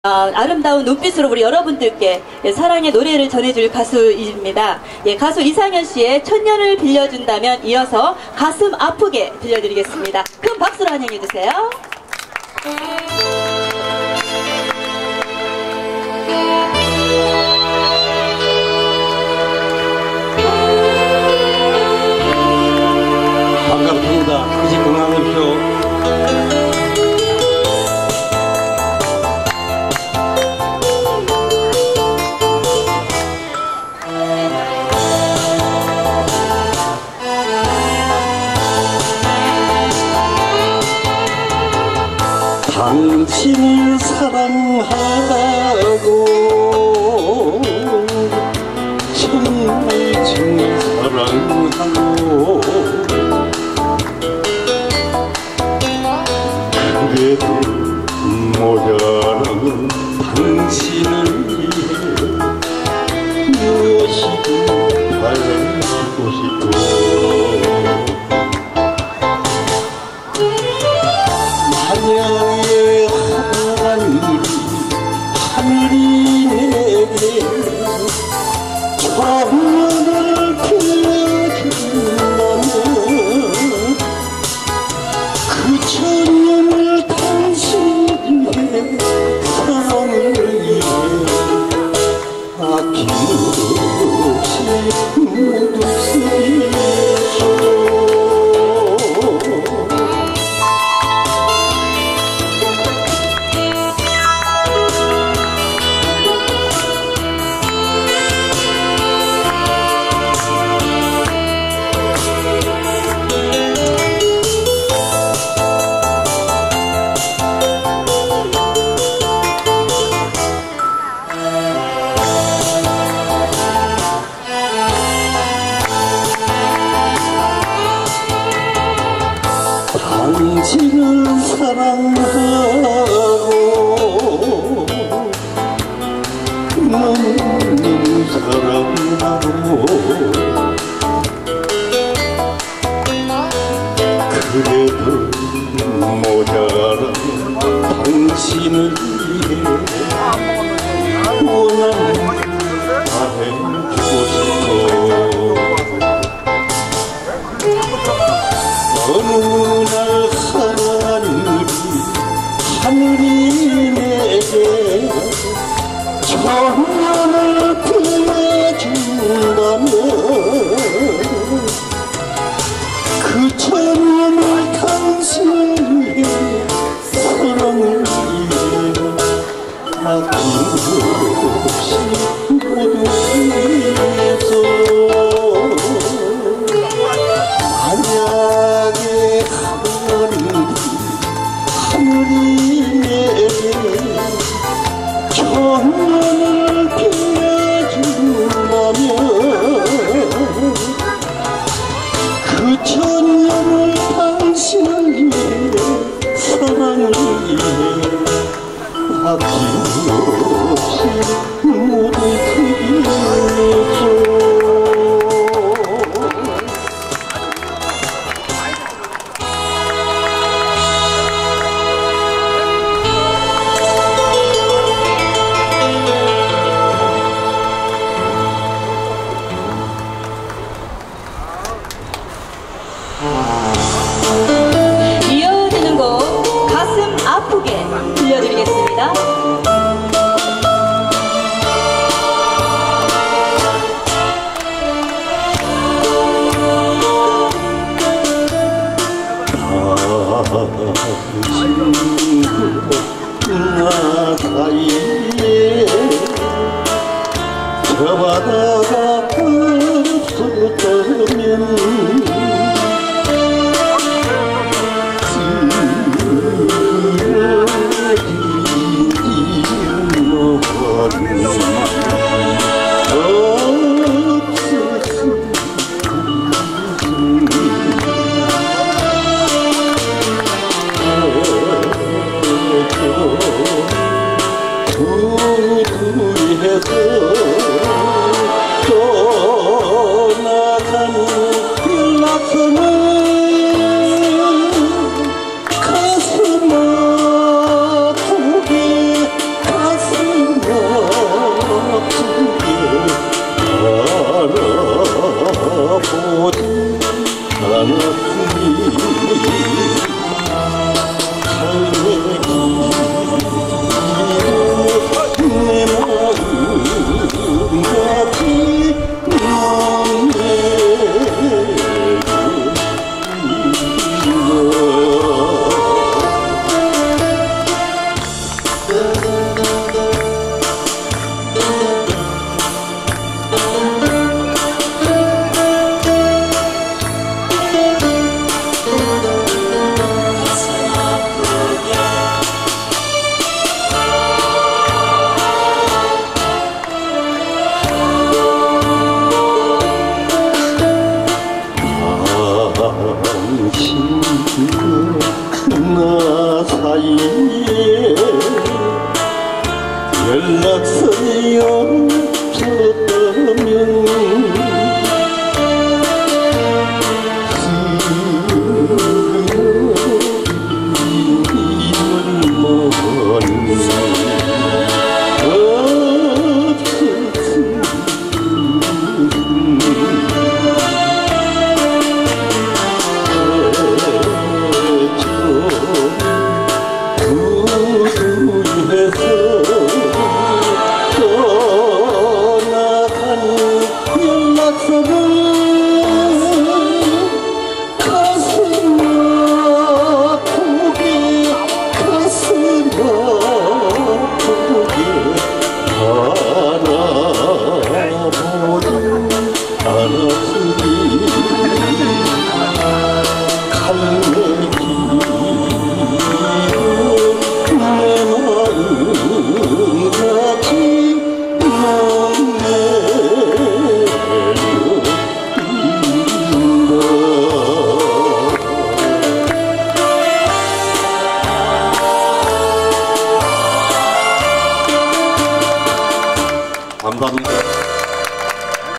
아름다운 눈빛으로 우리 여러분들께 사랑의 노래를 전해줄 가수입니다. 가수 이상현 씨의 천년을 빌려준다면 이어서 가슴 아프게 들려드리겠습니다. 큰 박수로 환영해주세요. 반갑습니다. 다시 건강하십시오. 당신을 사랑하고 정말 사랑하고 그래도 모자란 당신을 위해 무엇이든 달래주고 싶고 만약에 하늘이 내게 천년을 빌려준다면 그 천년을 당신에게 사랑을 위해 아낌없이 모두 쓰리소. 당신을 사랑하고 너무너무 사랑하고 그래도 모자란 당신을 위해 원하는 다 해주고 싶어. 어느 날 하늘이 내게 천년을 빌려준다면 그 천년을 당신을 위해 사랑을 위해 아낌없이 모두 쓰리소. 만약에 하늘이 내게 천년을 빌려준다면 그 천년을 당신을 위해 사랑을 위해 아낌없이 모두 드리소. 이어지는 곡 가슴 아프게 들려드리겠습니다. 나 사이에 저 바다가 없었다면 떠나가는 연락선을 가슴 아프게 연락선이 없었다면 감사합니다.